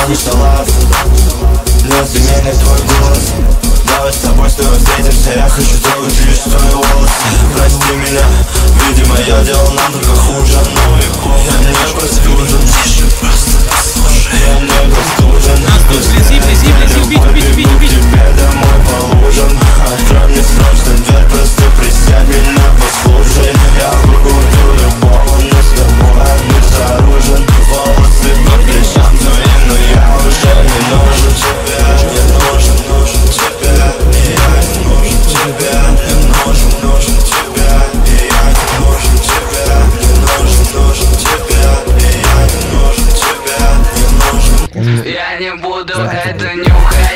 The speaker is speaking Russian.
надо целоваться. Неизменный твой голос. Давай с тобой снова встретимся. Я хочу трогать лишь твои волосы. Прости меня, видимо я делал намного хуже. Я не простужен. Тише, просто послушай. Я не простужен. Тебе домой положен. Открой мне срочно дверь, просто присядь меня послушай. Я буду любого, но с тобой безоружен. Волосы по плечам твоим, но я уже не нужен тебе. Не нужен тебе, и я не нужен тебе. Не нужен тебе, и я не нужен тебе. Не нужен тебе, и я не нужен тебе. Не нужен. Я не буду это нюхать.